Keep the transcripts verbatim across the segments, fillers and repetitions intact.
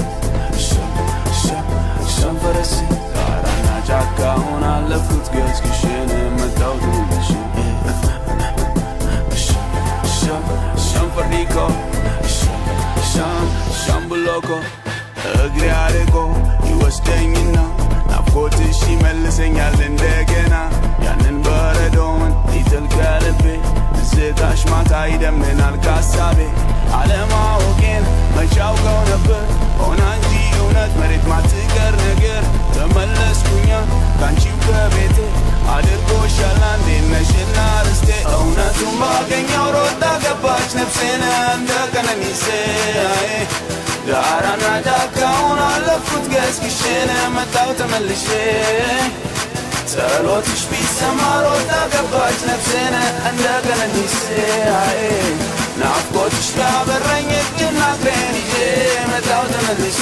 ሸንፈረሴ ጋራና ጫካውን አለፍኩት ገዝግሼን መጣው ትንሽ ሸንፈሪኮ ሸምብሎኮ እግሬ አርቆ ይወስደኝና ናፍቆትሽ ይመልሰኛል እንደገና ያንን በረዶውን ሊጥል ከልቤ ዝታሽ ማታ ይደምናል ካሳቤ አለማወቄን መች አውቀው ነበር ሆና እንጂ እውነት መሬት ማትቀር ነገር ተመለስኩኛ ካንቺው ከቤቴ አድርጎሻል አንዴ ነሽና ርስቴ እውነቱን ባገኘው ሮጣ ገባች ነፍሴን እንደ ቀነኒሴ ጋራና ጫካውን አለፍኩት ገስግሼን መጣው ተመልሼ ጸሎትሽ ቢሰማ ሮጣ ገባች ነፍሴን እንደ ቀነኒሴ ናፍቆትሽ ቢያበረኝ እጅና እግሬን ይዤ መጣው ተመልሼ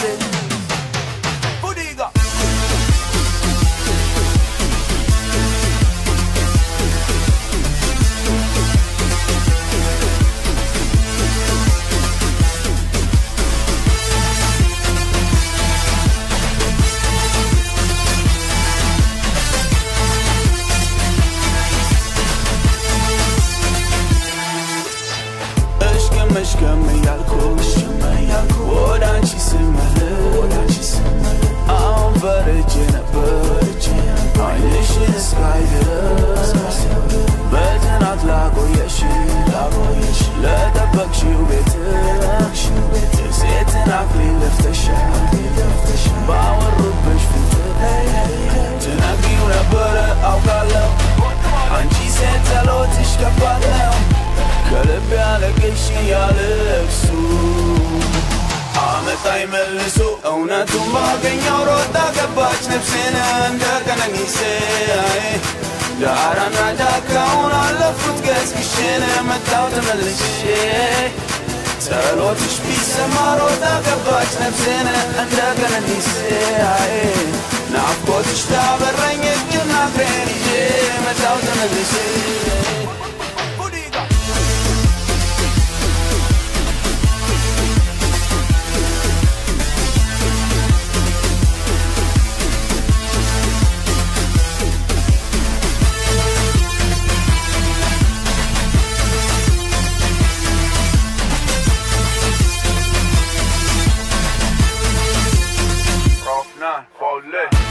መሽከም ያልኩሽ ወደ አንቺ ስመለስ አሁን ፈርቼ ነበር ዓይንሽን እስካይ ድረስ በጽናት ላቆየሽ ለጠበቅሽው ቤት የሴትን አክሊል ደፍተሻል ባወሩብሽ ፊት ትነግሪው ነበረ አውቃለሁ አንቺ ሴት ጸሎትሽ ከባድ ነው ከልብ ያለቅሽ ያለቅሱ አመጣኝ መልሶ እውነቱን ባገኘው ሮጣ ገባች ነፍሴን እንደ ቀነኒሴ ጋራና ጫካውን አለፍኩት ገስግሼን መጣው ተመልሼ ጸሎትሽ ቢሰማ ሮጣ ገባች ነፍሴን እንደ ቀነኒሴ ናፍቆትሽ ቢያበረኝ እጅና እግሬን ይዤ መጣው ተመልሼ Nah, fall lit.